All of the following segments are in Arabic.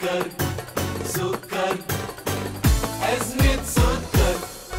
سكر سكر أزمة سكر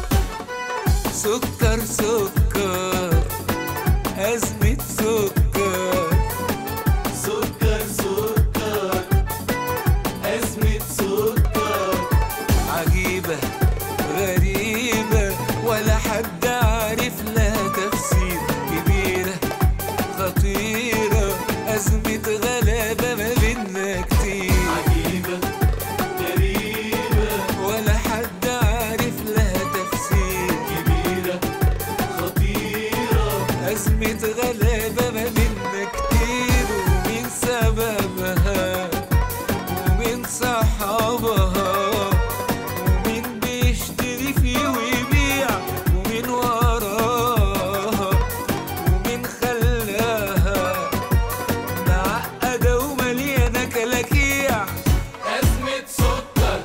سكر سكر أزمة سكر سكر سكر أزمة سكر عجيبة غريبة ولا حد عارف لها تفسير كبيرة خطيرة أزمة غلابة ما بينا كتير عجيبة غريبة ولا حد عارف لها تفسير كبيرة خطيرة أزمة غلابة ما بينا كتير ومين سببها ومين صحابها ومين بيشتري فيه ويبيع ومين وراها ومين خلاها معقدة ومليانة كلاكيع أزمة سكر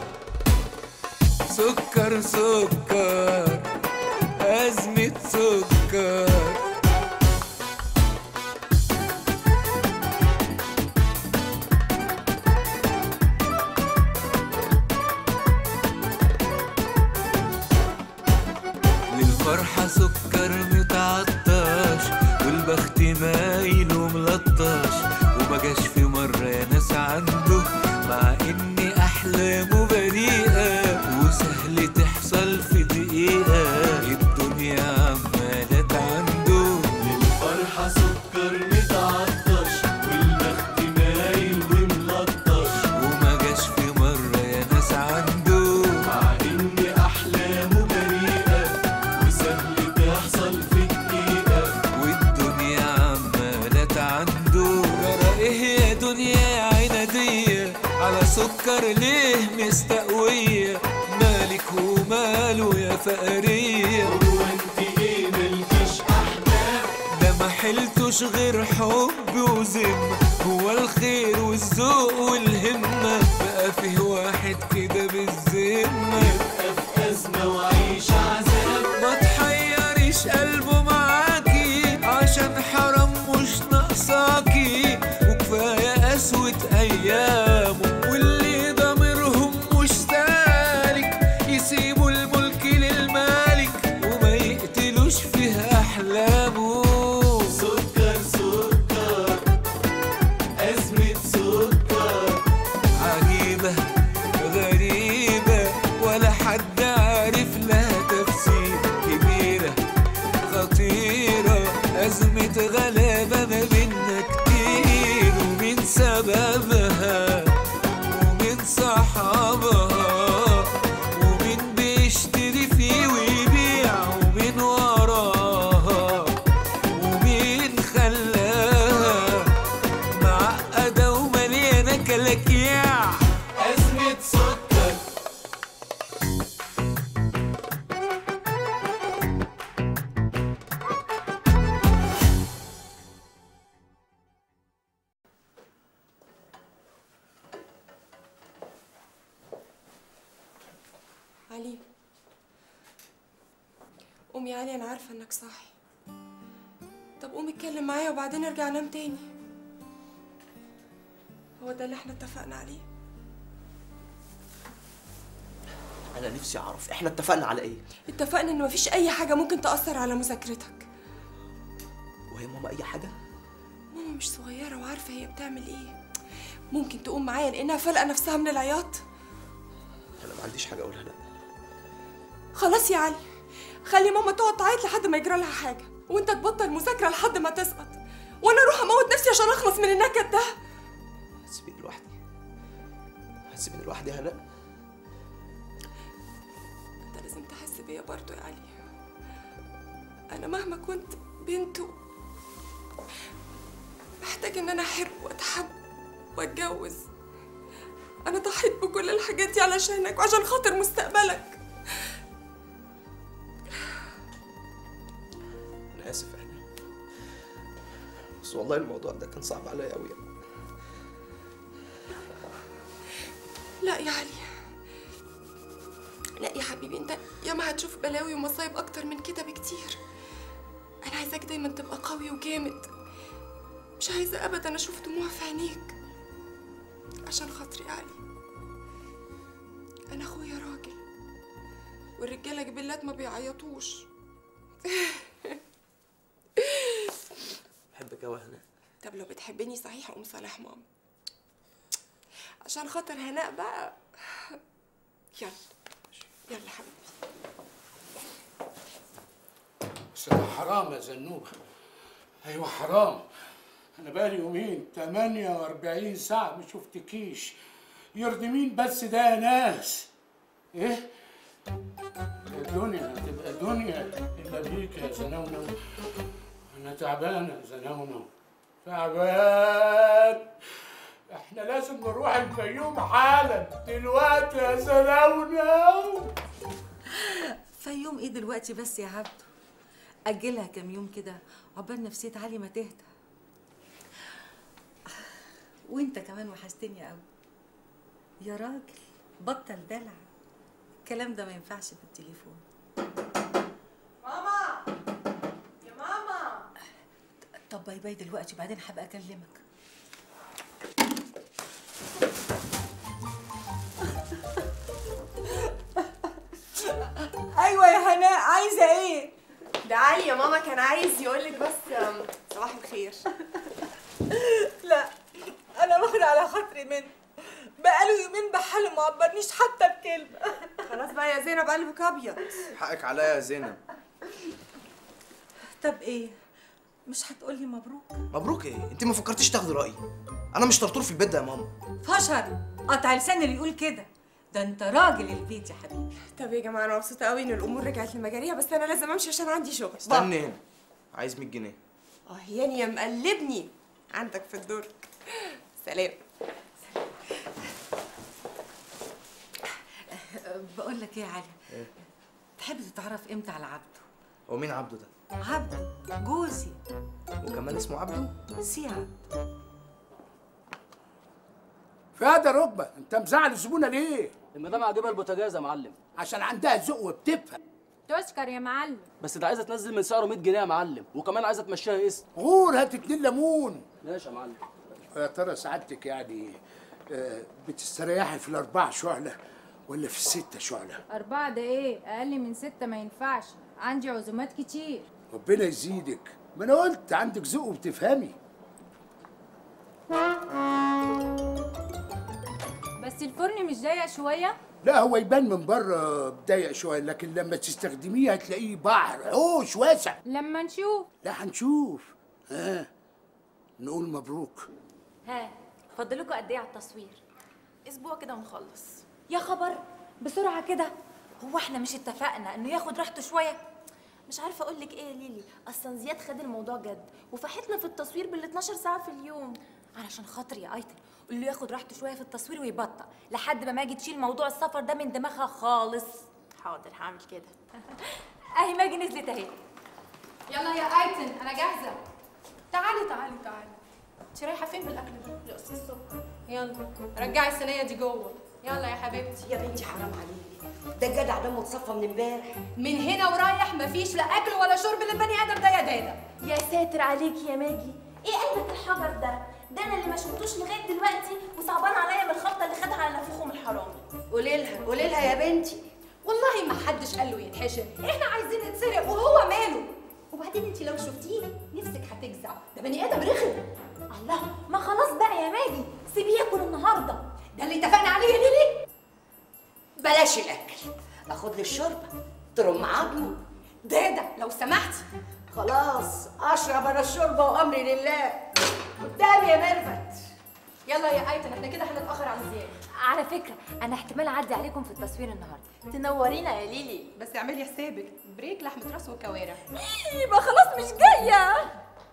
سكر سكر أزمة سكر للفرحة سكر متعطش والبخت مايل وملطش ومجاش في مرة يا ناس عنده مع إن أحلامه بريئة وسهل تحصل في دقيقة الدنيا عمالة عنده للفرحة سكر متعطش والبخت مايل وملطش ومجاش في مرة يا ناس عنده مع إن أحلامه بريئة وسهل تحصل في دقيقة والدنيا عمالة عنده جرى ايه يا دنيا يا عنادية على سكر ليه مستقوية مالك وماله يا فقرية هو انت ايه ملكيش أحلام ده ما حلتوش غير حب وذمة هو الخير والذوق والهمة بقى فيه واحد كده بالذمة يبقى في أزمة وعيش عذاب ما تحيريش قلبه معاكي عشان حرام مش ناقصاكي وكفاية قسوة أيامه واللي ضميرهم مش سالك يسيبوا الملك للمالك وما يقتلوش فيه أحلامه سكر سكر أزمة سكر عجيبة غريبة ولا حد عارف لها تفسير كبيرة خطيرة أزمة غلابة ما بينا كتير ومين سببها ومين صحابها ومين بيشتري فيه ويبيع ومين وراها ومين خلاها معقدة ومليانة كلاكيع أزمة سكر علي قوم يا علي، انا عارفه انك صاحي. طب قوم اتكلم معايا وبعدين ارجع نام تاني. هو ده اللي احنا اتفقنا عليه؟ أنا نفسي أعرف إحنا اتفقنا على إيه؟ اتفقنا ان مفيش اي حاجه ممكن تاثر على مذاكرتك. وهي ماما أي حاجة؟ ماما مش صغيره وعارفه هي بتعمل ايه. ممكن تقوم معايا لانها فالقه نفسها من العياط. أنا ما عنديش حاجة أقولها، لأ. خلاص يا علي، خلي ماما تقعد تعيط لحد ما يجرى لها حاجه وانت تبطل مذاكره لحد ما تسقط وانا اروح اموت نفسي عشان اخلص من النكد ده. هتسيبيني لوحدي؟ هتسيبيني لوحدي يا هناء؟ انت لازم تحس بيا برضه يا علي. انا مهما كنت بنت محتاج ان انا احب واتحب واتجوز. انا ضحيت بكل الحاجات دي علشانك وعشان خاطر مستقبلك. أنا آسف يا هناء، بس والله الموضوع ده كان صعب عليا أوي. لا يا علي، لا يا حبيبي، انت ياما هتشوف بلاوي ومصايب اكتر من كده بكتير. انا عايزاك دايما تبقى قوي وجامد. مش عايزه ابدا اشوف دموع في عينيك عشان خاطري يا علي. انا اخويا راجل، والرجاله جبلات ما بيعيطوش. بحبك قوي هنا. طب لو بتحبني صحيح قوم صالح ماما عشان خاطر هناء بقى. يلا يلا حبيبي. بس ده حرام يا زنوبة. ايوه حرام. انا بقالي يومين 48 ساعة ما شفتكيش. يرضي مين بس ده يا ناس؟ ايه؟ الدنيا هتبقى دنيا الا بيك يا زنونو. انا تعبان يا زنونو، تعبان. احنا لازم نروح الفيوم حالا دلوقتي يا زنونو. فيوم ايه دلوقتي بس يا عبده؟ اجلها كام يوم كده عقبال نفسية علي ما تهدى. وانت كمان وحشتني قوي يا راجل. بطل دلع، الكلام ده ما ينفعش في التليفون. ماما يا ماما. طب باي باي دلوقتي وبعدين هبقى اكلمك. ايوه يا هناء، عايزه ايه؟ ده علي يا ماما كان عايز يقولك بس صباح الخير. لا انا واخد على خاطري منه، بقاله يومين بحاله ما عبرنيش حتى بكلمه. خلاص بقى يا زينب قلبك ابيض. حقك عليا يا زينب. طب ايه، مش هتقولي مبروك؟ مبروك ايه؟ انت ما فكرتيش تاخدي رايي؟ انا مش طرطور في البيت ده يا ماما. فشر قطع لسان اللي يقول كده، ده انت راجل البيت يا حبيبي. طب يا جماعه انا مبسوطه قوي ان الامور رجعت لمجاريها، بس انا لازم امشي عشان عندي شغل. استني هنا، عايز 100 جنيه. يعني يا مقلبني عندك في الدرج. سلام. بقول لك ايه يا علي؟ ايه؟ تحب تتعرف امتى على عبده؟ هو مين عبده ده؟ عبده جوزي. وكمان اسمه عبده؟ سي عبده. فهذا ركبة، انت مزعل الزبونة ليه؟ المدام عاجبها البوتاجاز يا معلم. عشان عندها ذوق وبتفهم. تشكر يا معلم. بس ده عايزه تنزل من سعره 100 جنيه يا معلم، وكمان عايزه تمشيها قسط. غور هات 2 ليمون. ماشي يا معلم. يا ترى سعادتك يعني بتستريحي في ال4 شعلة ولا في ال6 شعلة؟ 4 ده ايه؟ أقل من 6 ما ينفعش، عندي عزومات كتير. ربنا يزيدك، ما انا قلت عندك ذوق وبتفهمي. بس الفرن مش ضيق شوية؟ لا هو يبان من بره ضيق شويه، لكن لما تستخدميه هتلاقيه بحر عوش واسع. لما نشوف. لا هنشوف. نقول مبروك. ها فاضلكوا قد ايه على التصوير؟ اسبوع كده ونخلص. يا خبر بسرعة كده؟ هو احنا مش اتفقنا انه ياخد راحته شوية؟ مش عارفه اقول لك ايه يا ليلي، اصلا زياد خد الموضوع جد وفحتنا في التصوير بال12 ساعه في اليوم. علشان خاطري يا ايتن قول له ياخد راحته شوية في التصوير ويبطأ لحد ما ماجي تشيل موضوع السفر ده من دماغها خالص. حاضر هعمل كده. اهي ماجي نزلت اهي. يلا يا ايتن انا جاهزة. تعالي تعالي تعالي. انت رايحه فين بالاكل ده يا استاذ صبحي؟ يلا رجعي الصينيه دي جوه. يلا يا حبيبتي. يا بنتي حرام عليكي، ده الجدع ده متصفى من امبارح. من هنا ورايح مفيش لا اكل ولا شرب للبني ادم ده يا دادا. يا ساتر عليكي يا ماجي، ايه قلبك الحجر ده انا اللي ما شفتوش لغايه دلوقتي وصعبان عليا من الخبطه اللي خدها على نافوخه من الحرامي. قولي لها يا بنتي. والله ما حدش قال له يتحشر، احنا عايزين نتسرق وهو ماله. وبعدين انت لو شفتيه نفسك هتجزع، ده بني ادم رخم. الله ما خلاص بقى يا ماجي سيبيه ياكل النهارده. ده اللي اتفقنا عليه يا ليلي. بلاش الاكل، اخد لي الشرب ترم عظمه. دادا لو سمحتي. خلاص اشرب انا الشوربه وامري لله. قدامي يا ميرفت. يلا يا ايتن احنا كده هنتاخر على زياد. على فكرة انا احتمال اعدي عليكم في التصوير النهارده. تنورينا يا ليلي. بس اعملي حسابك بريك لحمه راس وكوارع. يبقى خلاص مش جاية.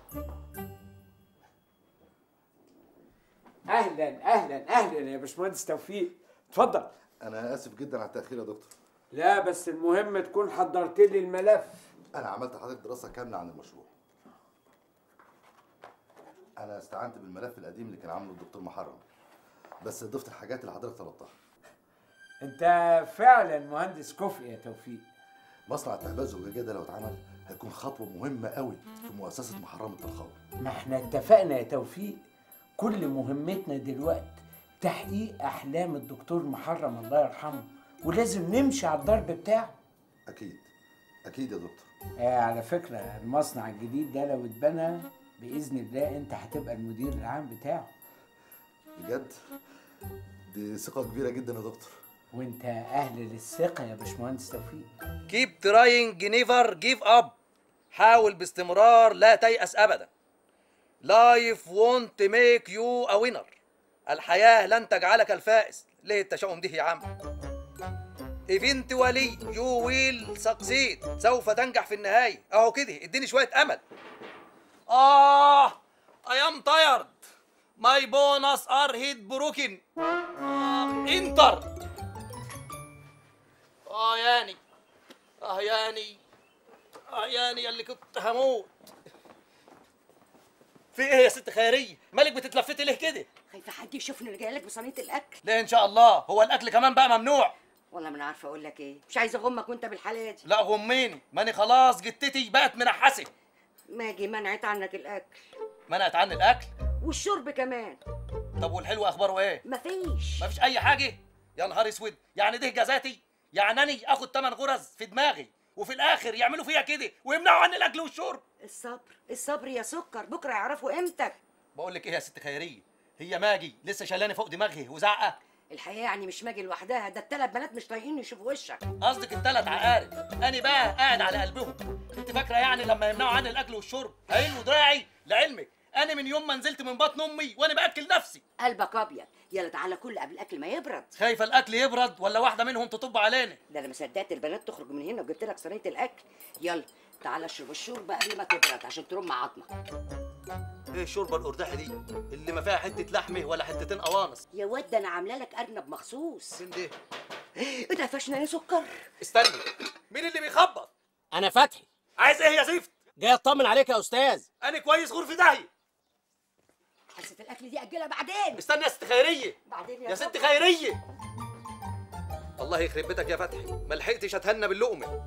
اهلا اهلا اهلا يا باشمهندس توفيق، اتفضل. انا اسف جدا على التاخير يا دكتور. لا بس المهم تكون حضرت لي الملف. انا عملت لحضرتك دراسه كامله عن المشروع. انا استعنت بالملف القديم اللي كان عامله الدكتور محرم، بس ضفت الحاجات اللي حضرتك طلبتها. انت فعلا مهندس كفء يا توفيق. مصنع التهبئه الزجاجيه ده لو اتعمل هيكون خطوه مهمه قوي في مؤسسه محرم الطرخاوي. ما احنا اتفقنا يا توفيق، كل مهمتنا دلوقتي تحقيق احلام الدكتور محرم الله يرحمه، ولازم نمشي على الضرب بتاعه. اكيد اكيد يا دكتور. على فكره المصنع الجديد ده لو اتبنى باذن الله انت هتبقى المدير العام بتاعه. بجد دي ثقه كبيره جدا يا دكتور. وانت اهل للثقه يا باشمهندس توفيق. كيب تراينج نيفر جيف اب. حاول باستمرار، لا تيأس ابدا. لايف وونت ميك يو ا وينر. الحياه لن تجعلك الفائز. ليه التشاؤم ده يا عم؟ ايفنتوالي يو ويل سكسيد. سوف تنجح في النهايه. اهو كده، اديني شويه امل. I am tired. My bonus are hit broken. انتر. ياني ياني ياني اللي كنت هموت. في ايه يا ست خيريه؟ مالك بتتلفتي ليه كده؟ خايفه حد يشوفني اللي جايه لك بصينيه الاكل. ليه ان شاء الله؟ هو الاكل كمان بقى ممنوع؟ والله ما انا عارفه اقول لك ايه، مش عايزه اغمك وانت بالحالة دي. لا غميني، ماني خلاص جتتي بقت منحسه. ماجي منعت عنك الاكل. منعت عني الاكل؟ والشرب كمان. طب والحلو اخباره ايه؟ مفيش اي حاجه؟ يا نهار اسود، يعني ده جزاتي؟ يعني اني اخد 8 غرز في دماغي وفي الاخر يعملوا فيها كده ويمنعوا عني الاكل والشرب؟ الصبر يا سكر، بكره يعرفوا قيمتك. بقول لك ايه يا ست خيريه، هي ماجي لسه شايلاني فوق دماغي وزعقه؟ الحقيقه يعني مش ماجي لوحدها، ده ال3 بنات مش طايقين يشوفوا وشك. قصدك ال3 عقارب، انا بقى قاعد على قلبهم. انت فاكره يعني لما يمنعوا عني الاكل والشرب هيلوا دراعي؟ لعلمك انا من يوم ما نزلت من بطن امي وانا باكل نفسي. قلبك ابيض. يلا تعالى كل قبل الاكل ما يبرد. خايفه الاكل يبرد ولا واحده منهم تطب علينا؟ ده انا ما صدقت البنات تخرج من هنا وجبت لك صينيه الاكل. يلا تعالى اشرب الشوربه قبل ما تبرد عشان ترم عظمك. ايه الشوربه القرداحي دي اللي ما فيها حته لحمه ولا حتتين قوانص؟ يا واد ده انا عامله لك ارنب مخصوص. فين ده؟ اتقفشنا يا سكر. استني، مين اللي بيخبط؟ انا فتحي. عايز ايه يا زفت؟ جاي اطمن عليك يا استاذ. انا كويس غرفه داهيه. حصه الاكل دي اجلها بعدين. استني يا ست خيريه. بعدين يا ست خيريه. الله يخرب بيتك يا فتحي، ما لحقتش اتهنى باللقمه.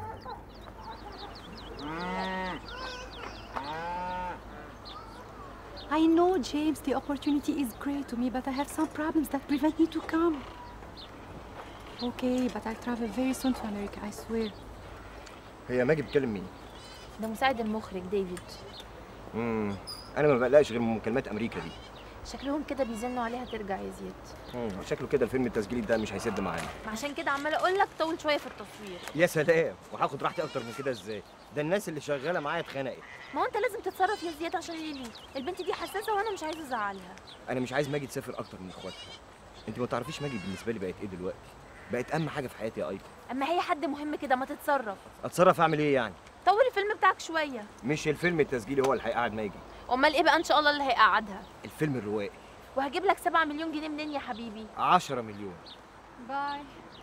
I know, James, the opportunity is great to me, but I have some problems that prevent me to come. Okay, but I'll travel very soon to America, I swear. هي ماجي بتكلم مين؟ ده مساعد المخرج ديفيد. انا ما بقلقش غير من مكالمات امريكا دي. شكلهم كده بيزنوا عليها ترجع يا زياد. شكله كده الفيلم التسجيلي ده مش هيسد معانا. عشان كده عماله اقول لك طول شويه في التصوير. يا سلام، وهاخد راحتي اكتر من كده ازاي؟ ده الناس اللي شغاله معايا اتخنقت. ما هو انت لازم تتصرف يا زياد عشان ليلي، البنت دي حساسه وانا مش عايزه ازعلها. انا مش عايز ماجي تسافر اكتر من اخواتها. انت ما تعرفيش ماجي بالنسبه لي بقت ايه دلوقتي؟ بقت اهم حاجه في حياتي يا ايتن. اما هي حد مهم كده ما تتصرف. اتصرف اعمل ايه يعني؟ طول الفيلم بتاعك شويه. مش الفيلم التسجيلي هو اللي هيقعد ماجي. امال ايه بقى ان شاء الله اللي هيقعدها؟ الفيلم الروائي. وهجيب لك 7 مليون جنيه منين يا حبيبي؟ 10 مليون. باي.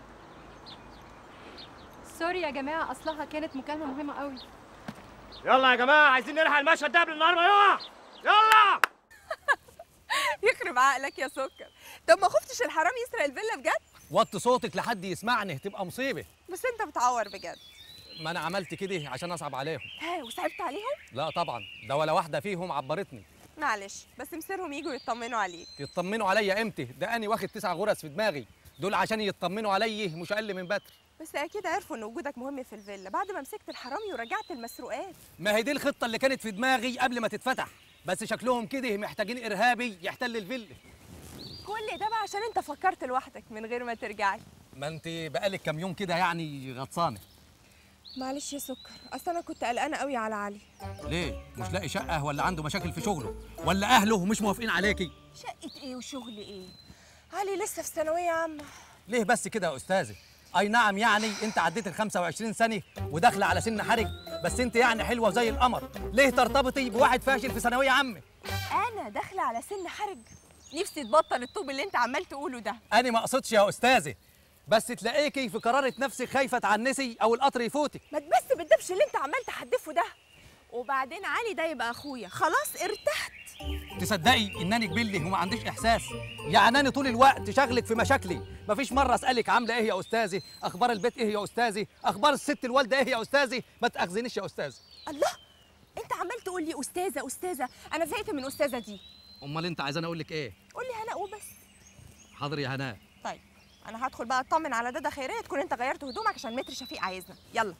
سوري يا جماعه، اصلها كانت مكالمه مهمه قوي. يلا يا جماعه عايزين نلحق المشهد ده قبل النهار ما يقع. يلا. يخرب عقلك يا سكر. طب ما خفتش الحرام يسرق الفيلا بجد؟ وطي صوتك لحد يسمعني، هتبقى مصيبه. بس انت بتعور بجد. ما انا عملت كده عشان اصعب عليهم. ها وصعبت عليهم؟ لا طبعا، ده ولا واحده فيهم عبرتني. معلش، بس مصيرهم يجوا يطمنوا عليك. يطمنوا عليا امتى؟ ده اني واخد 9 غرز في دماغي، دول عشان يطمنوا عليا مش اقل من بتر. بس اكيد عرفوا ان وجودك مهم في الفيلا بعد ما مسكت الحرامي ورجعت المسروقات. ما هي دي الخطه اللي كانت في دماغي قبل ما تتفتح، بس شكلهم كده محتاجين ارهابي يحتل الفيلا. كل ده بقى عشان انت فكرت لوحدك من غير ما ترجعي. ما انت بقالك كام يوم كده يعني غطسانه. معلش يا سكر، اصل انا كنت قلقانه قوي على علي. ليه؟ مش لاقي شقه ولا عنده مشاكل في شغله ولا اهله مش موافقين عليكي؟ شقه ايه وشغل ايه؟ علي لسه في ثانويه عامه. ليه بس كده يا استاذه؟ اي نعم يعني انت عديت ال 25 سنه وداخله على سن حرج، بس انت يعني حلوه زي القمر، ليه ترتبطي بواحد فاشل في ثانويه عامه؟ انا داخله على سن حرج؟ نفسي تبطل الطوب اللي انت عمال تقوله ده. انا ما اقصدش يا استاذه، بس تلاقيكي في قرارة نفسك خايفه تعنسي او القطر يفوتك. ما تبس بالدبش اللي انت عمال تحدفه ده. وبعدين علي ده يبقى اخويا، خلاص ارتحت. تصدقي انني كبله وما عنديش احساس؟ يعني انا طول الوقت شغلك في مشاكلي، مفيش مره اسالك عامله ايه يا استاذه، اخبار البيت ايه يا استاذه، اخبار الست الوالده ايه يا استاذه، ما تاخذنيش يا استاذه. الله، انت عمال تقول لي استاذه استاذه، انا زهقت من استاذه دي. امال انت عايزاني اقول لك ايه؟ قول لي هناء وبس. حاضر يا هناء. طيب انا هدخل بقى اطمن على دادا خيريه تكون انت غيرت هدومك عشان متر شفيق عايزنا. يلا.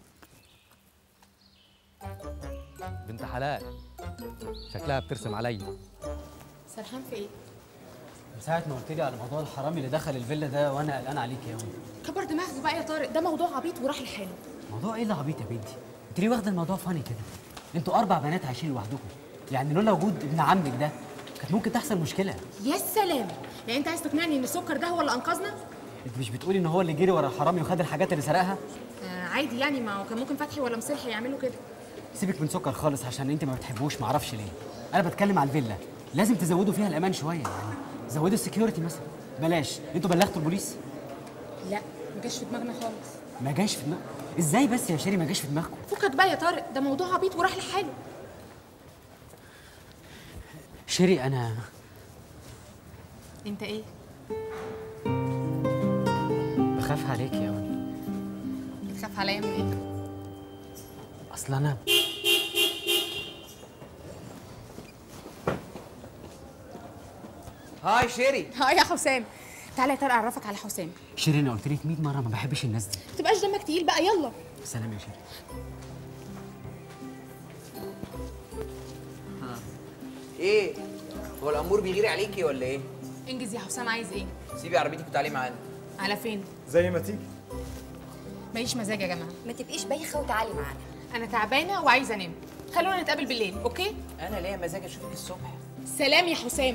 بنت حلال شكلها بترسم عليا. سرحان في ايه؟ من ساعة ما قلت لي على موضوع الحرامي اللي دخل الفيلا ده وانا قلقان عليك يا ولد. كبر دماغك بقى يا طارق، ده موضوع عبيط وراح لحاله. موضوع ايه اللي عبيط يا بنتي؟ انت ليه واخده الموضوع فاني كده؟ انتوا 4 بنات عايشين لوحدكم، يعني لولا وجود ابن عمك ده كانت ممكن تحصل مشكلة. يا سلام، يعني انت عايز تقنعني ان السكر ده هو اللي انقذنا؟ انت مش بتقولي ان هو اللي جري ورا الحرامي وخد الحاجات اللي سرقها؟ عادي يعني، ما هو كان ممكن فتحي ولا مصلحي يعملوا كده. سيبك من سكر خالص عشان انت ما بتحبوش، معرفش ليه. انا بتكلم على الفيلا، لازم تزودوا فيها الامان شويه، يعني زودوا السكيورتي مثلا. بلاش، انتوا بلغتوا البوليس؟ لا، ما جاش في دماغنا خالص. ما جاش في دماغك؟ ازاي بس يا شيري ما جاش في دماغكم؟ فكك بقى يا طارق، ده موضوع عبيط وراح لحاله. شيري انا انت ايه؟ بخاف عليك يا ولد. بتخاف عليا من ايه؟ اصل انا هاي شيري. هاي يا حسام. تعالى يا طارق اعرفك على حسام. شيري انا قلت لك 100 مره ما بحبش الناس دي. ما تبقاش دمك تقيل بقى، يلا. سلام يا شيري. ايه؟ هو الامور بيغير عليكي ولا ايه؟ انجز يا حسام، عايز ايه؟ سيبي عربيتك وتعالي معانا. على فين؟ زي ما تيجي. ماليش مزاج يا جماعه. ما تبقيش بايخه وتعالي معانا. انا تعبانه وعايزه انام، خلونا نتقابل بالليل، اوكي؟ انا ليا مزاج اشوفك الصبح. سلام يا حسام.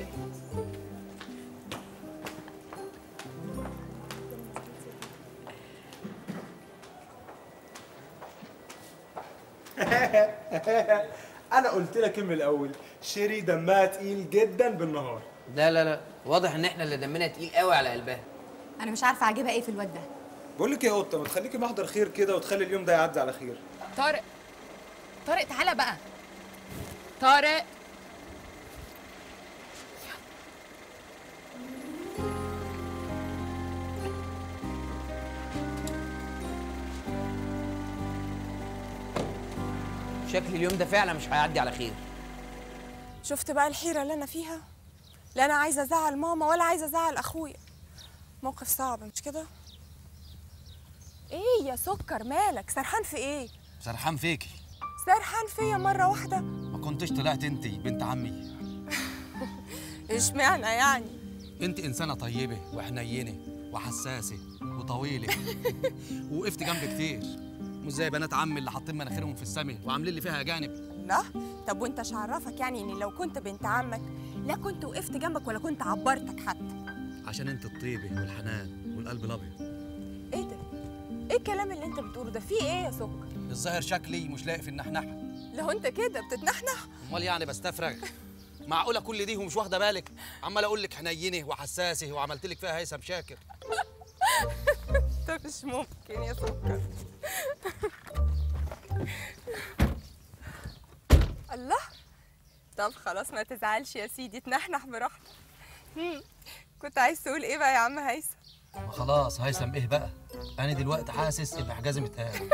انا قلت لك من الاول شيري دمها تقيل جدا بالنهار. لا واضح ان احنا اللي دمنا تقيل قوي على قلبها. انا مش عارفه عاجبها ايه في الواد ده. بقول لك يا قطه، ما تخليكي محضر خير كده وتخلي اليوم ده يعدي على خير. طارق، طارق تعالى بقى. طارق. شكل اليوم ده فعلا مش هيعدي على خير. شفت بقى الحيرة اللي أنا فيها؟ لا أنا عايزة أزعل ماما ولا عايزة أزعل أخويا. موقف صعب مش كده؟ إيه يا سكر مالك؟ سرحان في إيه؟ سرحان فيكي. سرحان فيا مرة واحدة؟ ما كنتش طلعت انت بنت عمي. اشمعنى يعني؟ انت انسانه طيبه وحنينه وحساسه وطويله ووقفت جنبي كتير، مش زي بنات عمي اللي حاطين مناخيرهم في السما وعاملين لي فيها اجانب. لا طب وانت ايش عرفك يعني اني لو كنت بنت عمك لا كنت وقفت جنبك ولا كنت عبرتك حتى؟ عشان انت الطيبه والحنان والقلب الابيض. ايه ده؟ ايه الكلام اللي انت بتقوله ده؟ فيه ايه يا سكر؟ الظاهر شكلي مش لاقي في النحنحه. لو انت كده بتتنحنح؟ امال يعني بستفرغ؟ معقوله كل دي ومش واخده بالك؟ عمال اقول لك حنينه وحساسه وعملت لك فيها هيثم شاكر. ده مش ممكن يا سكر. الله. طب خلاص ما تزعلش يا سيدي، تنحنح براحتك. كنت عايز تقول ايه بقى يا عم هيثم؟ ما خلاص هيثم ايه بقى؟ انا دلوقتي حاسس ان حجازي متهان.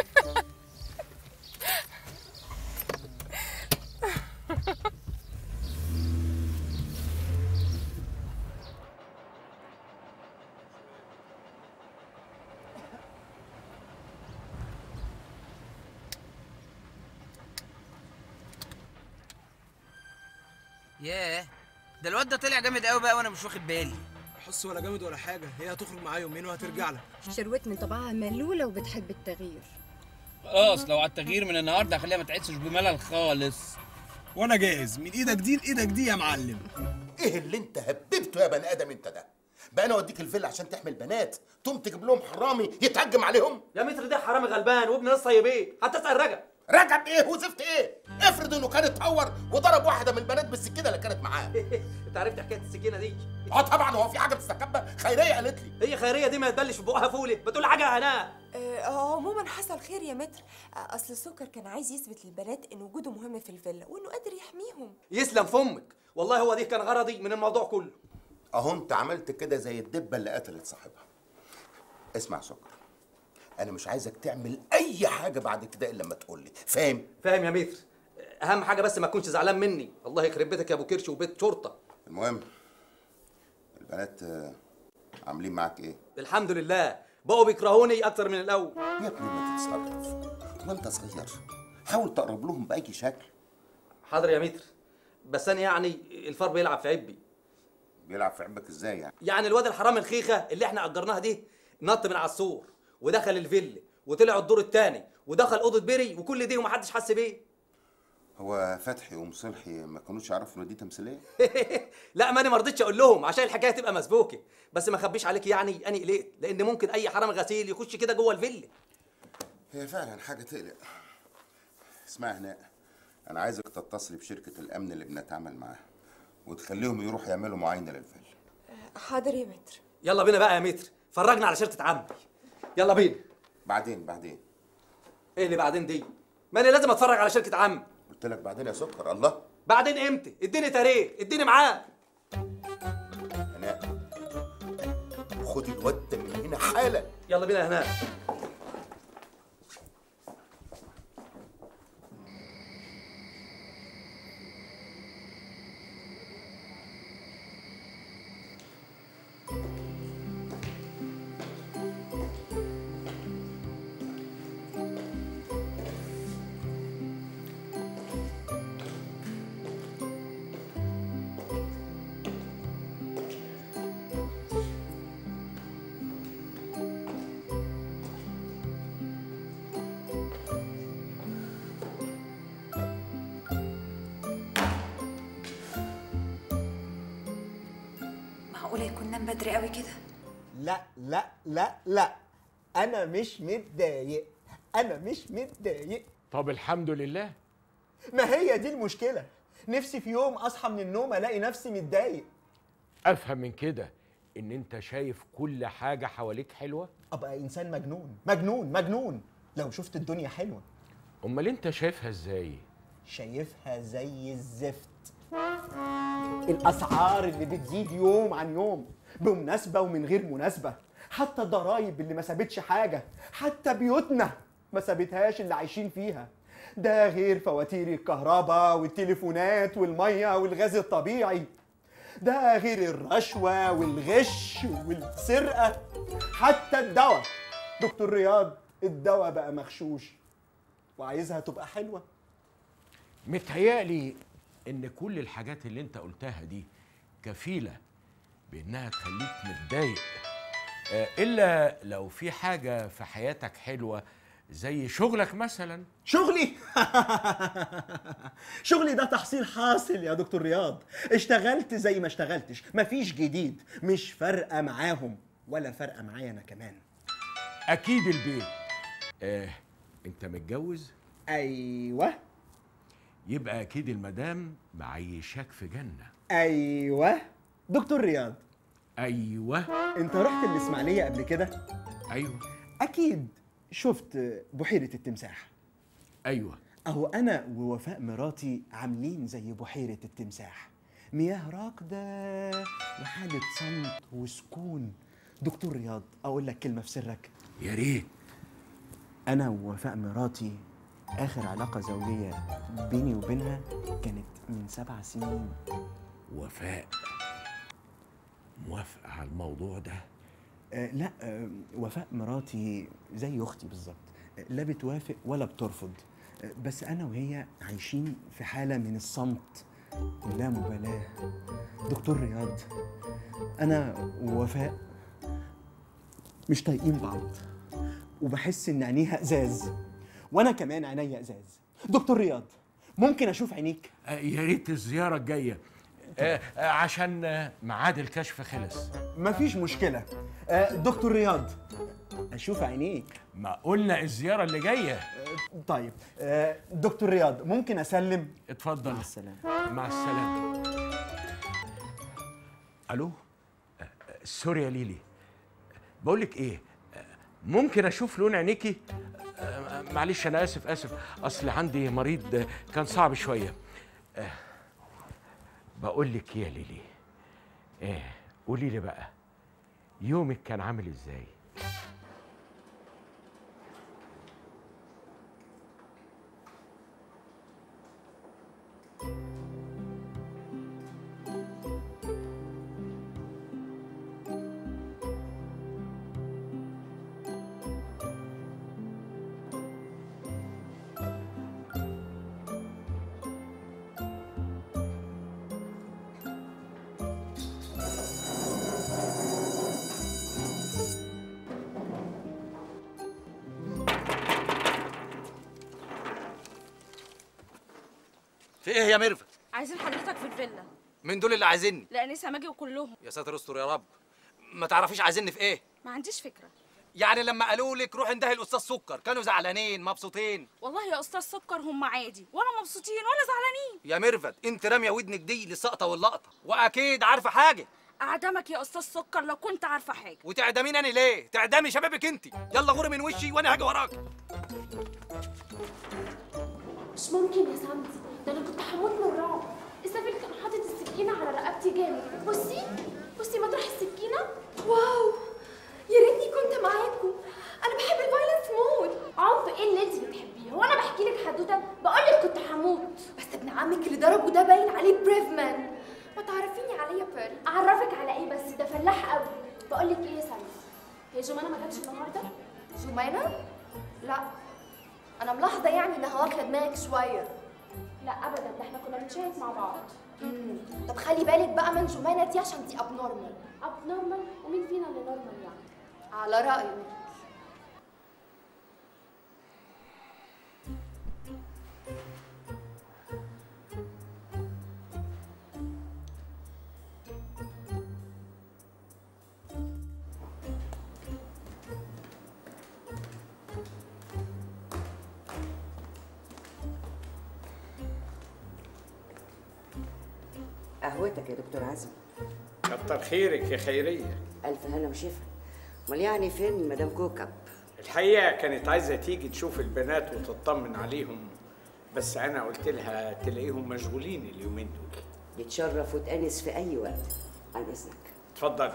ياه، ده الواد ده طلع جامد قوي بقى وانا مش واخد بالي. حس ولا جامد ولا حاجه، هي هتخرج معاه يومين وهترجع لك. شروت من طبعها ملوله وبتحب التغيير. خلاص لو على التغيير من النهارده هخليها ما تحسش بملل خالص. وانا جاهز من ايدك دي لايدك دي يا معلم. ايه اللي انت هببته يا بني ادم انت ده؟ بقى انا اوديك الفيلا عشان تحمل بنات تقوم تجيب لهم حرامي يتهجم عليهم؟ يا متر ده حرامي غلبان وابن ناس طيبين، هتسأل رجب. رجب ايه وزفت ايه؟ افرض انه كان اتهور وضرب واحده من البنات بالسكينه اللي كانت معاه. انت عرفت حكايه السكينه دي؟ اه طبعا، هو في حاجه بتستخبى؟ خيريه قالت لي. هي خيريه دي ما تبلش في بقها فولي، بتقول حاجه يا هناء. عموما حصل خير يا متر. اصل السكر كان عايز يثبت للبنات ان وجوده مهم في الفيلا وانه قادر يحميهم. يسلم فمك، والله هو دي كان غرضي من الموضوع كله. اهو انت عملت كده زي الدبه اللي قتلت صاحبها. اسمع سكر، انا مش عايزك تعمل اي حاجه بعد كده الا لما تقول لي، فاهم؟ فاهم يا متر، اهم حاجه بس ما تكونش زعلان مني. الله يخرب بيتك يا ابو كرش وبيت شرطه. المهم البنات عاملين معاك ايه؟ الحمد لله بقوا بيكرهوني اكتر من الاول. يا ابني ما تتصرف وانت صغير، حاول تقرب لهم باي شكل. حاضر يا متر، بس انا يعني الفار بيلعب في عبي. بيلعب في عبك ازاي يعني؟ يعني الواد الحرامي الخيخه اللي احنا اجرناها دي نط من على السور ودخل الفيلا وطلع الدور الثاني ودخل اوضه بيري وكل دي ومحدش حس بيه. هو فتحي ومصلحي ما كانوش يعرفوا ان دي تمثيليه؟ لا ما انا ما رضيتش اقول لهم عشان الحكايه تبقى مسبوكه، بس ما اخبيش عليك يعني اني قلقت لان ممكن اي حرامي غسيل يخش كده جوه الفيلا. هي فعلا حاجه تقلق. اسمع هناء، انا عايزك تتصلي بشركه الامن اللي بنتعامل معاها وتخليهم يروحوا يعملوا معاينه للفيلا. حاضر يا متر. يلا بينا بقى يا متر، فرجنا على شركه عمي. يلا بينا. بعدين ايه اللي بعدين دي؟ ما انا لازم اتفرج على شركه عمي. قلت لك بعدين يا سكر. الله، بعدين امتى؟ اديني تاريخ، اديني معاه. هناء خد الواد ده من هنا حالا. يلا بينا يا هناء. معقولة يكون نام بدري قوي كده؟ لا لا لا لا، انا مش متضايق، انا مش متضايق. طب الحمد لله. ما هي دي المشكله، نفسي في يوم اصحى من النوم الاقي نفسي متضايق. افهم من كده ان انت شايف كل حاجه حواليك حلوه؟ ابقى انسان مجنون مجنون مجنون لو شفت الدنيا حلوه. امال انت شايفها ازاي؟ شايفها زي الزفت. الاسعار اللي بتزيد يوم عن يوم بمناسبه ومن غير مناسبه، حتى الضرايب اللي ما سابتش حاجه، حتى بيوتنا ما سابتهاش اللي عايشين فيها. ده غير فواتير الكهرباء والتليفونات والميه والغاز الطبيعي، ده غير الرشوه والغش والسرقه، حتى الدواء. دكتور رياض، الدواء بقى مغشوش وعايزها تبقى حلوه. متهيألي ان كل الحاجات اللي انت قلتها دي كفيله بانها تخليك متضايق، الا لو في حاجه في حياتك حلوه زي شغلك مثلا. شغلي؟ شغلي ده تحصيل حاصل يا دكتور رياض، اشتغلت زي ما اشتغلتش، مفيش جديد، مش فارقه معاهم ولا فارقه معايا انا كمان. اكيد البيت. انت متجوز؟ ايوه. يبقى اكيد المدام معيشاك في جنه. ايوه. دكتور رياض. ايوه. انت رحت الاسماعيليه قبل كده؟ ايوه. اكيد شفت بحيره التمساح. ايوه. اهو انا ووفاء مراتي عاملين زي بحيره التمساح، مياه راكده وحاله صمت وسكون. دكتور رياض، اقول لك كلمه في سرك؟ يا ريت. انا ووفاء مراتي اخر علاقه زوجيه بيني وبينها كانت من 7 سنين. وفاء موافقه على الموضوع ده؟ لا، وفاء مراتي زي اختي بالظبط، لا بتوافق ولا بترفض، بس انا وهي عايشين في حاله من الصمت ولا مبالاه. دكتور رياض، انا ووفاء مش طايقين بعض، وبحس ان عينيها ازاز وانا كمان عينيا ازاز. دكتور رياض، ممكن اشوف عينيك؟ يا ريت الزياره الجايه، عشان ميعاد الكشف خلص. مفيش مشكله. دكتور رياض، اشوف عينيك. ما قلنا الزياره اللي جايه. طيب دكتور رياض، ممكن اسلم؟ اتفضل. مع السلامه. مع السلامه. الو. سوري يا ليلي، بقولك ايه، ممكن اشوف لون عينيكي؟ معلش انا اسف اصل عندي مريض كان صعب شويه. بقولك يا ليلي، قولي لي بقى يومك كان عامل ازاي؟ في ايه يا ميرفت؟ عايزين حضرتك في الفيلا. مين دول اللي عايزيني؟ لا انسه ماجي وكلهم. يا ساتر استر يا رب. ما تعرفيش عايزيني في ايه؟ ما عنديش فكره. يعني لما قالوا لك روح اندهي الاستاذ سكر كانوا زعلانين مبسوطين؟ والله يا استاذ سكر هم عادي ولا مبسوطين ولا زعلانين. يا ميرفت انت راميه ودنك دي للسقطه واللقطه واكيد عارفه حاجه. اعدمك يا استاذ سكر لو كنت عارفه حاجه. وتعدمين انا ليه؟ تعدمي شبابك انت. يلا غوري من وشي وانا هاجي وراك. مش ممكن يا سامدي، ده انا كنت هموت من الرعب. السفير كان حاطط السكينه على رقبتي جامد. بصي مطرح السكينه. واو، يا ريتني كنت معاكم. انا بحب الفايلنس موت. عنف ايه اللي انت بتحبيه؟ هو انا بحكي لك حدوته بقول لك كنت هموت. بس ابن عمك اللي ضربه ده باين عليه بريف مان. ما تعرفيني عليه يا بيري؟ اعرفك على ايه بس؟ ده فلاح قوي. بقول لك ايه يا سامدي، هي جمانه ما جاتش النهارده؟ جمانه؟ لا انا ملاحظه يعني انها واكله دماغك شويه. لا ابدا، ده احنا كنا بنشارك مع بعض. طب خلي بالك بقى من جمانه دي عشان دي ابنورمال. ابنورمال؟ ومين فينا اللي نورمال يعني؟ على رايك. قهوتك يا دكتور عزمي. كتر خيرك يا خيرية. ألف هنا وشفا. امال يعني فين مدام كوكب؟ الحقيقة كانت عايزة تيجي تشوف البنات وتطمن عليهم، بس أنا قلت لها تلاقيهم مشغولين اليومين دول. يتشرف وتأنس في أي وقت. عن إذنك. اتفضل.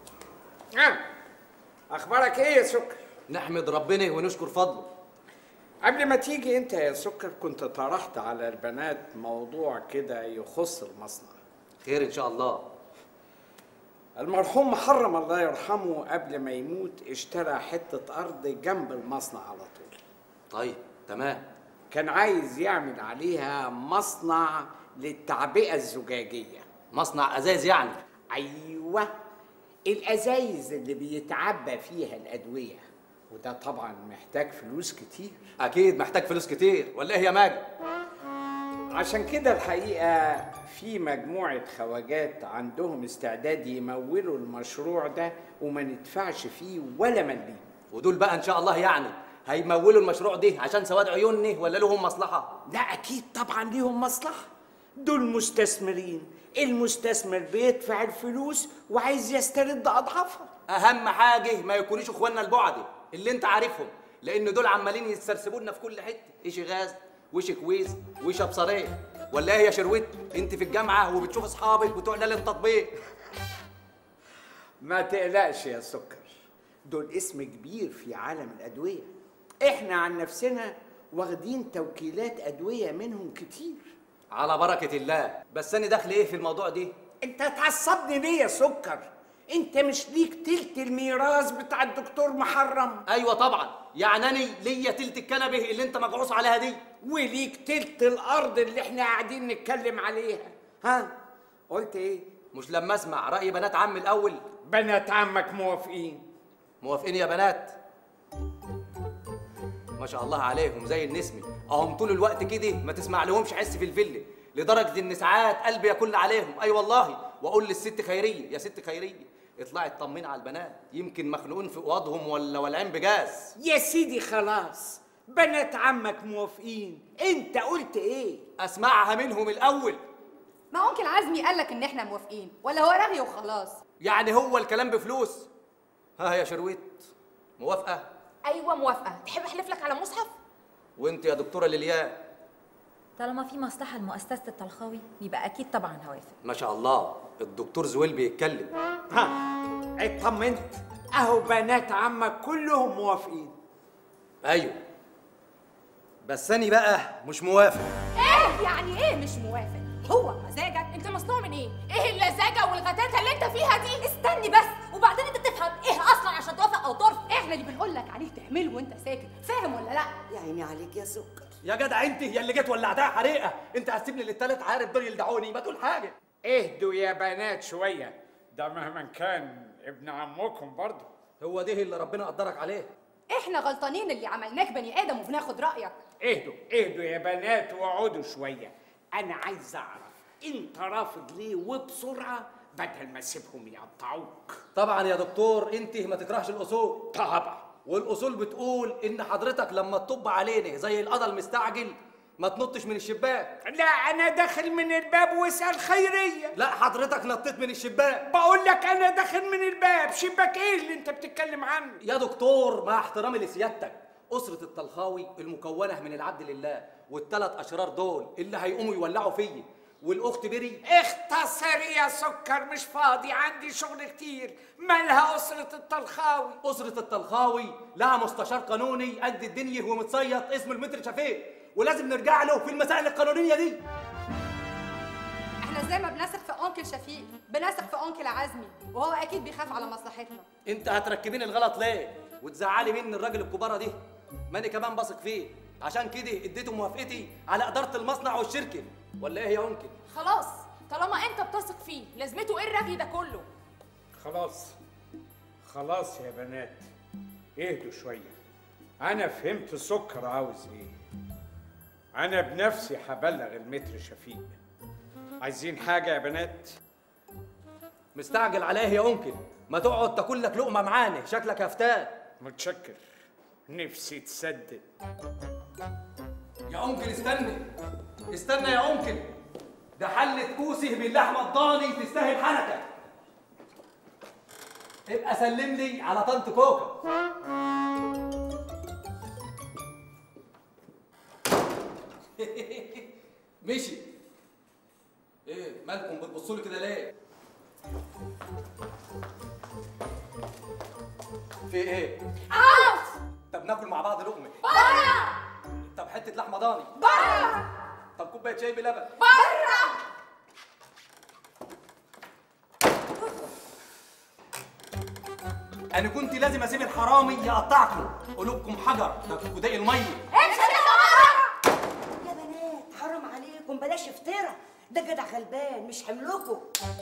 أخبارك إيه يا سكر؟ نحمد ربنا ونشكر فضله. قبل ما تيجي أنت يا سكر كنت طرحت على البنات موضوع كده يخص المصنع. خير إن شاء الله. المرحوم محرم الله يرحمه قبل ما يموت اشترى حتة أرض جنب المصنع على طول. طيب تمام. كان عايز يعمل عليها مصنع للتعبئة الزجاجية. مصنع أزايز يعني؟ أيوة، الأزايز اللي بيتعبى فيها الأدوية، وده طبعا محتاج فلوس كتير. أكيد محتاج فلوس كتير، ولا إيه يا ماجد؟ عشان كده الحقيقة في مجموعة خواجات عندهم استعداد يمولوا المشروع ده وما ندفعش فيه ولا مليم. ودول بقى إن شاء الله يعني هيمولوا المشروع ده عشان سواد عيوني ولا لهم مصلحة؟ لا أكيد طبعا ليهم مصلحة. دول مستثمرين، المستثمر بيدفع الفلوس وعايز يسترد أضعافها. أهم حاجة ما يكونوش إخواننا البعدة اللي أنت عارفهم، لأن دول عمالين يسترسبوا لنا في كل حتة، إيش غاز وش كويس وش بصريه. ولا ايه يا شروت؟ انت في الجامعه وبتشوف اصحابك بتوع ليله التطبيق. ما تقلقش يا سكر، دول اسم كبير في عالم الادويه. احنا عن نفسنا واخدين توكيلات ادويه منهم كتير. على بركه الله. بس انا داخل ايه في الموضوع ده؟ انت تعصبني ليه يا سكر؟ انت مش ليك تلت الميراث بتاع الدكتور محرم؟ ايوه طبعا، يعني انا ليا تلت الكنبه اللي انت مجعوص عليها دي، وليك تلت الارض اللي احنا قاعدين نتكلم عليها. ها قلت ايه؟ مش لما اسمع راي بنات عمي الاول؟ بنات عمك موافقين؟ موافقين يا بنات؟ ما شاء الله عليهم زي النسمه، اهم طول الوقت كده ما تسمع لهمش حس في الفيلا، لدرجه ان ساعات قلبي ياكل عليهم. اي والله. واقول للست خيريه، يا ست خيريه اطلعي اطمني على البنات، يمكن مخنوقين في اوضهم ولا والعين بجاز. يا سيدي خلاص، بنات عمك موافقين، انت قلت ايه؟ اسمعها منهم الاول. ما انكل عزمي قال لك ان احنا موافقين ولا هو رغي وخلاص؟ يعني هو الكلام بفلوس؟ ها يا شرويت موافقه؟ ايوه موافقه. تحب احلف لك على مصحف؟ وانت يا دكتوره ليليان؟ طالما في مصلحه لمؤسسه الطلخاوي يبقى اكيد طبعا هوافق. ما شاء الله الدكتور زويل بيتكلم. ها اطمنت، اهو بنات عمك كلهم موافقين. ايوه بس انا بقى مش موافق. ايه يعني ايه مش موافق؟ هو مزاجك؟ انت مصنوع من ايه؟ ايه اللزاجه والغتاتة اللي انت فيها دي؟ استني بس وبعدين انت تفهم ايه اصلا عشان توافق او ترفض. احنا اللي بنقول لك عليه تعمله وانت ساكت، فاهم ولا لا؟ يا عيني عليك يا سكر. يا جدع انت يا اللي جيت ولعتها حريقه، انت هتسيبني للتالت عارف دول يلدعوني؟ ما تقول حاجه. اهدوا يا بنات شويه، ده مهما كان ابن عمكم برضه. هو ده اللي ربنا قدرك عليه. احنا غلطانين اللي عملناك بني ادم وبناخد رايك. اهدوا اهدوا يا بنات واقعدوا شويه. انا عايز اعرف انت رافض ليه وبسرعه بدل ما اسيبهم يقطعوك. طبعا يا دكتور انت ما تكرهش الاصول. طبعا. والاصول بتقول ان حضرتك لما تطب علينا زي القضا المستعجل ما تنطش من الشباك. لا انا داخل من الباب واسال خيريه. لا حضرتك نطيت من الشباك. بقول لك انا داخل من الباب، شباك ايه اللي انت بتتكلم عنه؟ يا دكتور مع احترامي لسيادتك، أسرة الطلخاوي المكونة من العبد لله والثلاث أشرار دول اللي هيقوموا يولعوا فيا والأخت بري. اختصري يا سكر، مش فاضي، عندي شغل كتير. مالها أسرة الطلخاوي؟ أسرة الطلخاوي لها مستشار قانوني قد الدنيا ومتصيط اسمه المتر شفيق، ولازم نرجع له في المسائل القانونية دي. احنا زي ما بنثق في انكل شفيق بنثق في انكل عزمي، وهو اكيد بيخاف على مصلحتنا. انت هتركبين الغلط ليه وتزعلي مني الراجل الكبارة دي؟ ماني كمان بثق فيه، عشان كده اديته موافقتي على إدارة المصنع والشركة، ولا ايه يا انكل؟ خلاص طالما انت بتثق فيه لازمته ايه الرغي ده كله؟ خلاص خلاص يا بنات، اهدوا شويه. انا فهمت سكر عاوز ايه. انا بنفسي هبلغ المتر شفيق. عايزين حاجه يا بنات؟ مستعجل على ايه يا انكل؟ ما تقعد تاكل لك لقمه معانا، شكلك هفتان. متشكر، نفسي تسدد. يا انكل استنى يا انكل، ده حلة كوسه باللحمه الضاني تستاهل حنكه. ابقى سلم لي على طنط كوكا. مشي. ايه مالكم بتبصوا لي كده ليه؟ في ايه؟ طب ناكل مع بعض لقمه. بره. طب حته لحمه ضاني. بره. طب كوبايه شاي بلبن. بره. انا كنت لازم اسيب الحرامي يقطعكم، قلوبكم حجر، ده وداق الميه. امشي يا بنات، حرام عليكم، بلاش افترا، ده جدع غلبان مش حملكم.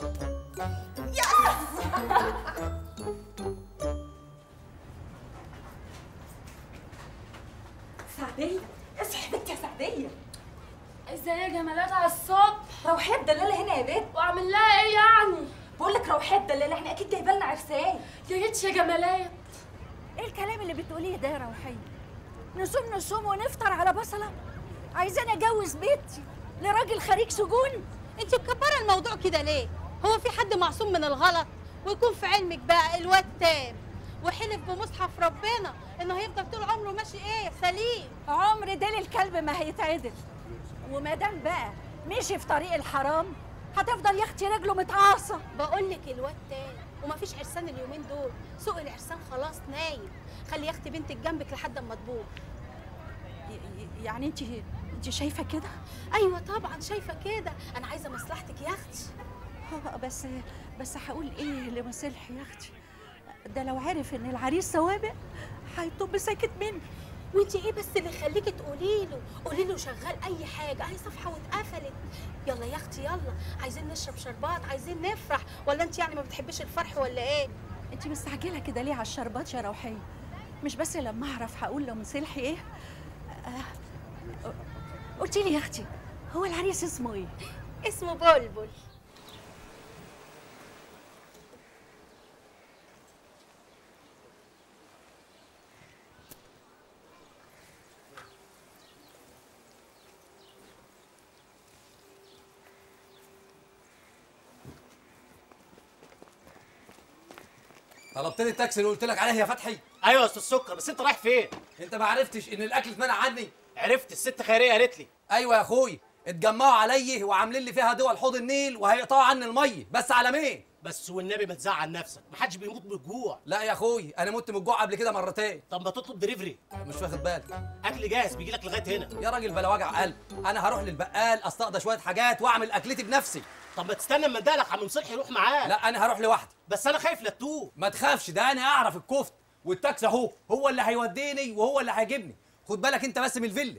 سعدية، اصحي يا بنتي يا سعدية. ازاي يا جمالات على الصبح؟ روحي الدلالة هنا يا بنت. واعمل لها ايه يعني؟ بقول لك روحي الدلالة، احنا اكيد جايبه لنا عرسان. يا ريت يا جمالات. ايه الكلام اللي بتقوليه ده يا روحية؟ نصوم ونفطر على بصلة؟ عايزاني اجوز بنتي لراجل خريج سجون؟ انت مكبره الموضوع كده ليه؟ هو في حد معصوم من الغلط؟ ويكون في علمك بقى الواد تاب وحلف بمصحف ربنا انه هيفضل طول عمره ماشي ايه سليم. عمر ديل الكلب ما هيتعدل، وما دام بقى مشي في طريق الحرام هتفضل يا اختي رجله متعاصه. بقول لك الواد تاب ومفيش عرسان اليومين دول، سوق العرسان خلاص نايم. خلي يا اختي بنتك جنبك لحد اما تبوظ. يعني انت شايفه كده؟ ايوه طبعا شايفه كده، انا عايزه مصلحتك يا اختي. بس هقول ايه لمصلحي يا اختي؟ ده لو عرف ان العريس سوابق هيطب ساكت مني. وانت ايه بس اللي يخليكي قولي له شغال اي حاجه، اهي صفحه واتقفلت. يلا يا اختي يلا، عايزين نشرب شربات، عايزين نفرح، ولا انت يعني ما بتحبيش الفرح ولا ايه؟ انت مستعجله كده ليه على الشربات يا روحيه؟ مش بس لما اعرف هقول لمصلحي ايه؟ قلتي لي يا اختي هو العريس اسمه ايه؟ اسمه بلبل. طلبت لي التاكسي اللي قلت لك عليه يا فتحي؟ ايوه يا استاذ سكر، بس انت رايح فين؟ انت ما عرفتش ان الاكل اتمنع عني؟ عرفت، الست خيريه قالت لي. ايوه يا اخوي، اتجمعوا عليا وعاملين لي فيها دول حوض النيل وهيقطعوا عني الميه، بس على مين؟ بس والنبي ما تزعل نفسك، محدش بيموت من الجوع. لا يا اخوي، انا مت من الجوع قبل كده مرتين. طب ما تطلب دليفري. مش واخد بالك. اكل جاهز بيجي لك لغايه هنا. يا راجل بلا وجع قلب، انا هروح للبقال استقضى شويه حاجات واعمل اكلتي بنفسي. طب ما تستنى اما ادالك عم صلحي يروح معاك. لا انا هروح لوحدي. بس انا خايف لا تتوه. ما تخافش، ده انا اعرف الكفت والتاكسي اهو، هو اللي هيوديني وهو اللي هيجيبني. خد بالك انت بس من الفيلا.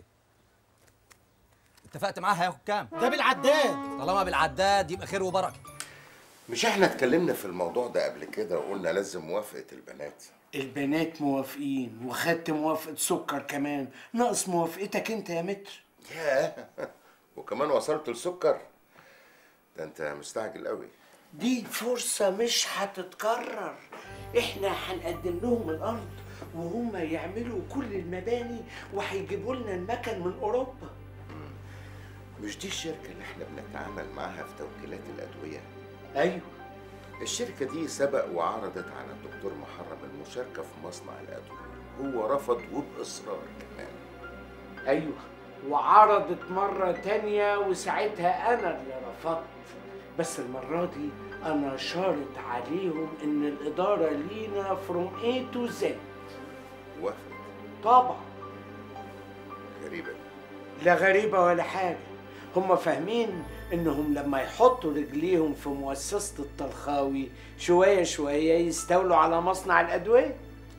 اتفقت معاها هياخد كام؟ ده بالعداد. طالما بالعداد يبقى خير وبركه. مش احنا اتكلمنا في الموضوع ده قبل كده وقلنا لازم موافقة البنات؟ البنات موافقين وخدت موافقة سكر كمان، ناقص موافقتك انت يا متر. ياه، وكمان وصلت لسكر؟ ده انت مستعجل قوي. دي فرصة مش هتتكرر. احنا هنقدم لهم الارض وهم يعملوا كل المباني وهيجيبوا لنا المكن من اوروبا. مش دي الشركة اللي احنا بنتعامل معاها في توكيلات الأدوية؟ أيوه. الشركة دي سبق وعرضت على الدكتور محرم المشاركة في مصنع الأدوية، هو رفض وبإصرار كمان. أيوه، وعرضت مرة تانية وساعتها أنا اللي رفضت، بس المرة دي أنا شارط عليهم إن الإدارة لينا from A to Z. وافق؟ طبعا. غريبة. لا غريبة ولا حاجة، هم فاهمين إنهم لما يحطوا رجليهم في مؤسسة الطلخاوي شوية شوية يستولوا على مصنع الأدوية.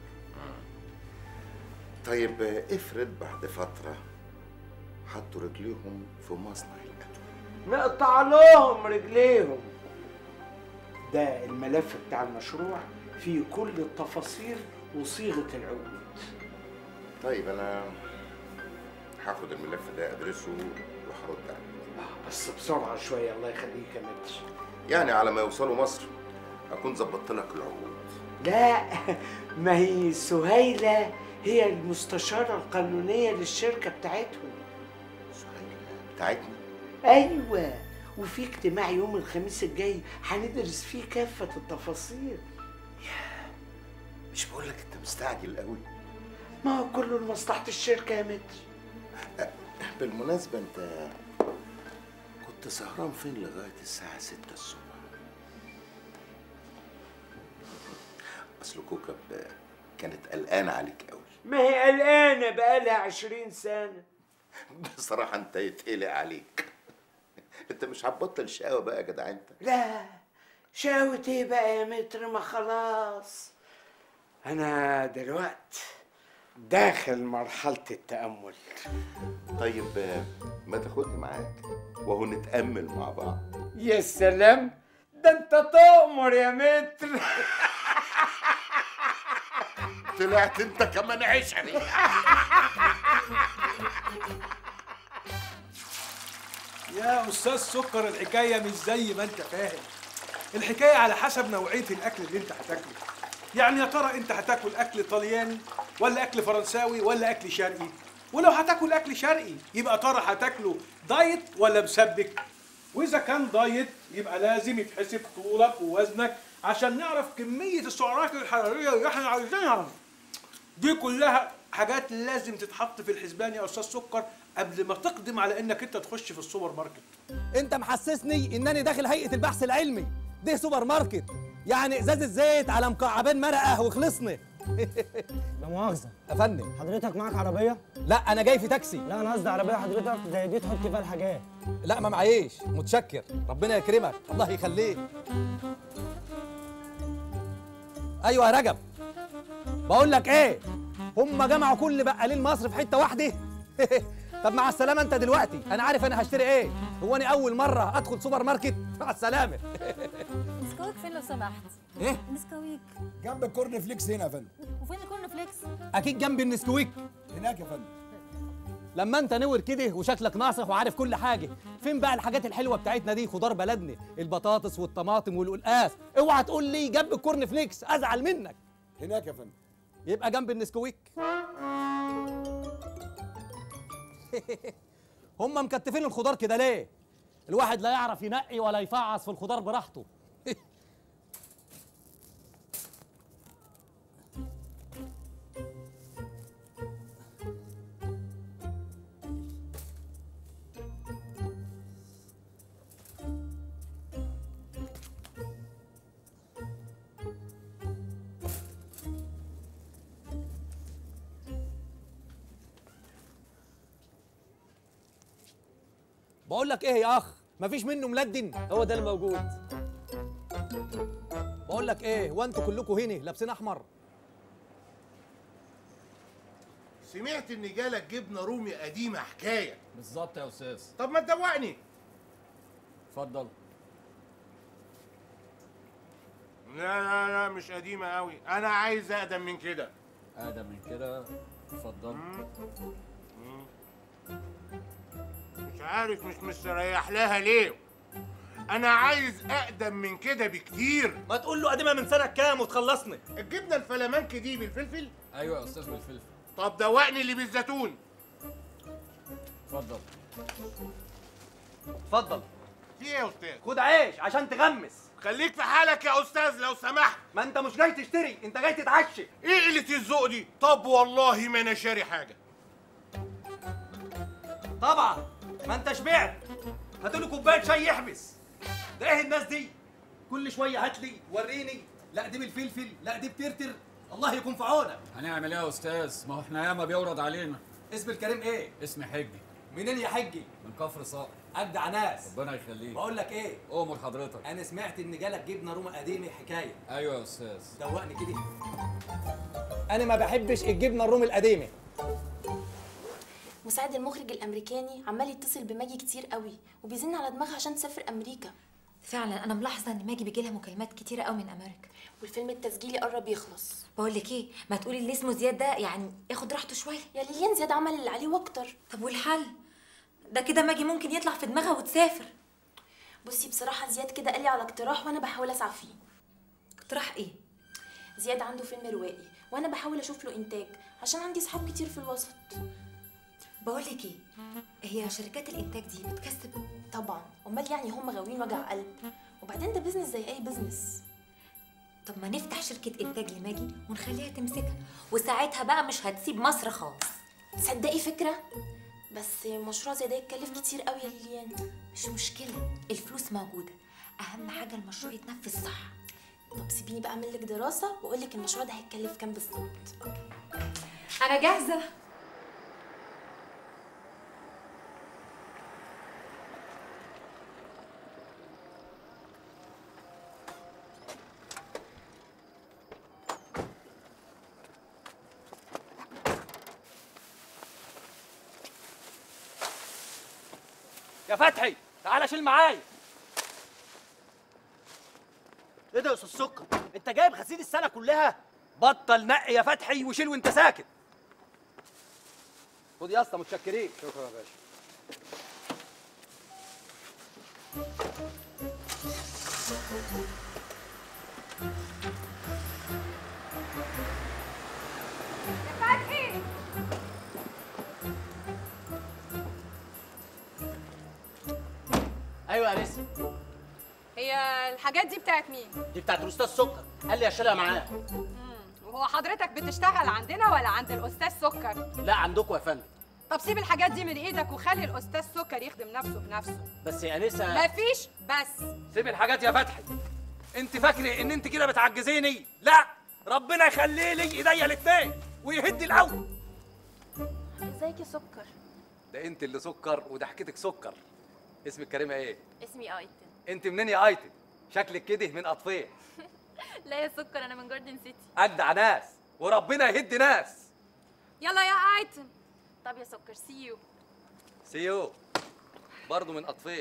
طيب افرض بعد فترة حطوا رجليهم في مصنع الأدوية. نقطع لهم رجليهم. ده الملف بتاع المشروع فيه كل التفاصيل وصيغة العقود. طيب أنا هاخد الملف ده أدرسه وهرد عليه. بس بسرعة شوية الله يخليك يا متر. يعني على ما يوصلوا مصر أكون ظبطت لك العقود. لا، ما هي سهيلة هي المستشارة القانونية للشركة بتاعتهم. سهيلة بتاعتنا؟ أيوة، وفي اجتماع يوم الخميس الجاي هندرس فيه كافة التفاصيل. مش بقول لك أنت مستعجل قوي؟ ما هو كله لمصلحة الشركة يا متر. بالمناسبة أنت كنت سهران فين لغاية الساعة 6 الصبح؟ أصل كوكب كانت قلقانة عليك قوي. ما هي قلقانة بقالها 20 سنة. بصراحة أنت يتقلق عليك. أنت مش هتبطل شقاوة بقى يا جدع أنت. لا، شقاوة إيه بقى يا متر؟ ما خلاص أنا دلوقتي داخل مرحلة التأمل. طيب ما تاخدني معاك وهو نتأمل مع بعض. يا سلام، ده أنت تؤمر يا متر. طلعت أنت كمان عشري. يا أستاذ سكر، الحكاية مش زي ما أنت فاهم. الحكاية على حسب نوعية الأكل اللي أنت هتاكله. يعني يا ترى أنت هتاكل أكل طلياني ولا أكل فرنساوي ولا أكل شرقي؟ ولو هتاكل أكل شرقي يبقى ترى هتاكله دايت ولا مسبك؟ وإذا كان دايت يبقى لازم يتحسب طولك ووزنك عشان نعرف كمية السعرات الحرارية اللي احنا عايزينها. دي كلها حاجات لازم تتحط في الحسبان يا أستاذ سكر قبل ما تقدم على إنك أنت تخش في السوبر ماركت. انت محسسني انني داخل هيئه البحث العلمي، ده سوبر ماركت، يعني ازازه زيت على مكعبين مرقه وخلصنا. لا مؤاخذة يا فندم، حضرتك معاك عربية؟ لا انا جاي في تاكسي. لا أنا قصدي عربية حضرتك زي دي تحط فيها الحاجات. لا ما معيش، متشكر، ربنا يكرمك، الله يخليك. ايوه يا رجب، بقول لك ايه، هم جمعوا كل بقالين مصر في حته واحده. طب مع السلامه انت دلوقتي، انا عارف انا هشتري ايه. هو انا اول مره ادخل سوبر ماركت؟ مع السلامه. نسكويك فين لو سمحت؟ ايه؟ نسكويك جنب الكورن فليكس هنا يا فندم. وفين الكورن فليكس؟ اكيد جنب النسكويك هناك يا فندم. لما انت نور كده وشكلك ناصح وعارف كل حاجه، فين بقى الحاجات الحلوه بتاعتنا دي؟ خضار بلدنا، البطاطس والطماطم والقلقاس. اوعى تقول لي جنب الكورن فليكس، ازعل منك. هناك يا فندم. يبقى جنب النسكويك. هم مكتفين الخضار كده ليه؟ الواحد لا يعرف ينقي ولا يفعص في الخضار براحته. بقول لك ايه يا اخ، مفيش منه ملدن؟ هو ده الموجود. بقول لك ايه، وانتوا كلكم هنا لابسين احمر؟ سمعت ان جالك جبنه رومي قديمه حكايه. بالظبط يا استاذ. طب ما تدوقني. اتفضل. لا مش قديمه قوي، انا عايز اقدم من كده. اقدم من كده؟ اتفضل. مش عارف عارف مش مستريح لها ليه. انا عايز اقدم من كده بكتير. ما تقول له قديمه من سنه كام وتخلصني. الجبنه الفلامنك دي بالفلفل؟ ايوه يا استاذ بالفلفل. طب دوقني اللي بالزيتون. اتفضل. اتفضل. في ايه يا استاذ؟ خد عيش عشان تغمس. خليك في حالك يا استاذ لو سمحت. ما انت مش جاي تشتري، انت جاي تتعشى. ايه قله الذوق دي؟ طب والله ما انا شاري حاجه. طبعا ما انت شبعت. هاتوا له كوبايه شاي يحبس. ده ايه الناس دي؟ كل شويه هات لي وريني، لا دي بالفلفل، لا دي بترتر. الله يكون في عونك. هنعمل ايه يا استاذ؟ ما هو احنا ياما بيورد علينا. اسم الكريم ايه؟ اسمي حجي. منين يا حجي؟ من كفر صقر. اجدع ناس. ربنا يخليك. بقول لك ايه؟ امر حضرتك. انا سمعت ان جالك جبنه رومي قديمه حكايه. ايوه يا استاذ. دوقني كده. انا ما بحبش الجبنه الرومي القديمه. مساعد المخرج الامريكاني عمال يتصل بماجي كتير قوي وبيزن على دماغها عشان تسافر امريكا. فعلا انا ملاحظه ان ماجي بيجي لها مكالمات كتيره قوي من امريكا. والفيلم التسجيلي قرب يخلص. بقول لك ايه، ما تقولي اللي اسمه زياد ده يعني ياخد راحته شويه. يا ليليان زياد عمل اللي عليه واكتر. طب والحل؟ ده كده ماجي ممكن يطلع في دماغها وتسافر. بصي بصراحه زياد كده قال لي على اقتراح وانا بحاول اسعى فيه. اقتراح ايه؟ زياد عنده فيلم روائي وانا بحاول اشوف له انتاج عشان عندي صحاب كتير في الوسط. بقول لك ايه، هي شركات الانتاج دي بتكسب؟ طبعا، امال يعني هم غاويين وجع قلب. وبعدين ده بيزنس زي اي بيزنس. طب ما نفتح شركه انتاج لماجي ونخليها تمسكها، وساعتها بقى مش هتسيب مصر خالص. تصدقي فكره، بس مشروع زي ده يتكلف كتير قوي يا ليليان. مش مشكله، الفلوس موجوده، اهم حاجه المشروع يتنفذ صح. طب سيبيني بقى اعمل لك دراسه واقول لك المشروع ده هيتكلف كام بالظبط. انا جاهزه. يا فتحي تعالى شيل معايا. ايه ده يا استاذ سكر؟ انت جايب غسيل السنه كلها؟ بطل نقي يا فتحي وشيل وانت ساكت. خد يا اسطى، متشكرين. شكرا يا باشا. فتحي ايوه يا نسا. هي الحاجات دي بتاعت مين؟ دي بتاعت الاستاذ سكر، قال لي اشيلها معاه. وهو حضرتك بتشتغل عندنا ولا عند الاستاذ سكر؟ لا عندكم يا فندم. طب سيب الحاجات دي من ايدك وخلي الاستاذ سكر يخدم نفسه بنفسه. بس يا نسا مفيش بس. سيب الحاجات يا فتحي. انت فاكره ان انت كده بتعجزيني؟ لا، ربنا يخلي لي ايديا الاتنين ويهدي الاول. ازيك يا سكر؟ ده انت اللي سكر وضحكتك سكر. اسمك كريمه ايه؟ اسمي ايتن. انت منين يا ايتن؟ شكلك كده من اطفال. لا يا سكر، انا من جاردن سيتي. اجدع ناس وربنا يهدي ناس. يلا يا ايتن. طب يا سكر، سيو. سيو برضه من اطفال.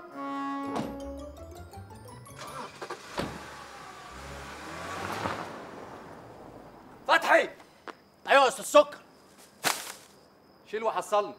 فتحي. ايوه يا استاذ سكر. شيل وحصلني.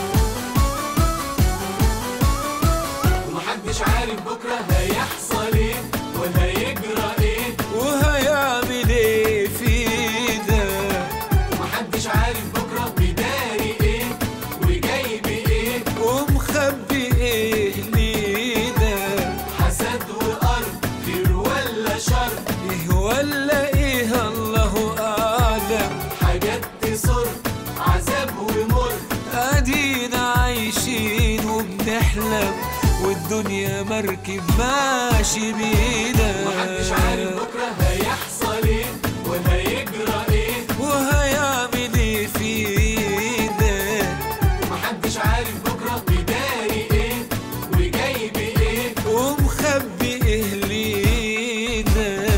ومحدش عارف بكره هيحصل ايه وهيجرى ايه وهيعمل ايه في ده. ومحدش عارف بكره بيداري ايه وجاي بايه ومخبي ايه لينا. حسد وارض خير ولا شر ايه ولا ايه الله اعلم. حاجات تسر عذاب ومر ادينا عايشين وبنحلم والدنيا مركب ماشي بينا. محدش عارف بكره هيحصل ايه وهيجرى ايه وهيعمل ايه فينا. محدش عارف بكره بيداري ايه وجاي بايه ومخبي ايه لينا.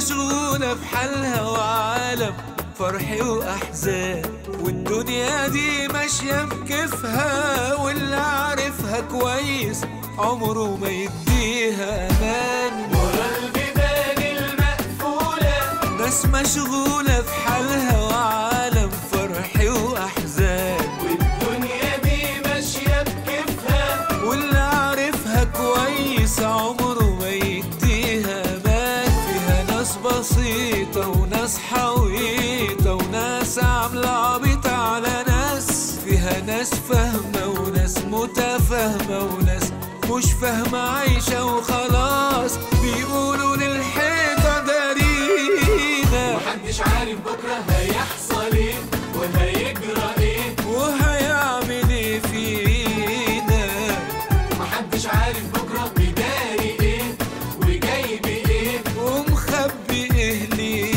مشغولة في حالها وعالم فرح وأحزان، والدنيا دي ماشية بكيفها، واللي عارفها كويس عمره ما يديها أمان. ورا البيبان المقفولة ناس مشغولة في حالها وعالم فرح وأحزان، والدنيا دي ماشية بكيفها، واللي عارفها كويس عمره ما يديها أمان. فيها ناس بسيطة وناس حويطة وناس عاملة عبيطة على ناس، فيها ناس فاهمة وناس متفاهمة وناس مش فاهمة عايشة وخلاص، بيقولوا للحيطة دارينا، محدش عارف بكرة هيحصل ايه وهيجرى ايه وهيعمل ايه فينا. محدش عارف بكرة بيداري ايه وجايب ايه ومخبي ايه لينا.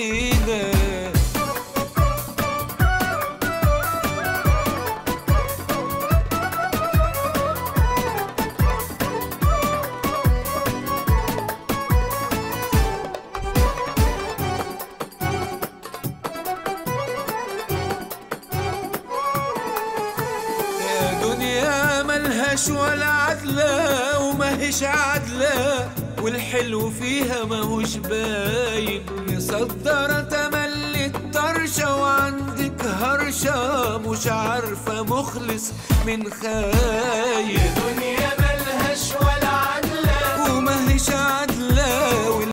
دنيا ملهاش ولا عدلة وماهيش عدلة، والحلو فيها ماهوش باين، مصدرة تملي الطرشة وعندك هرشة، مش عارفة مخلص من خاين. دنيا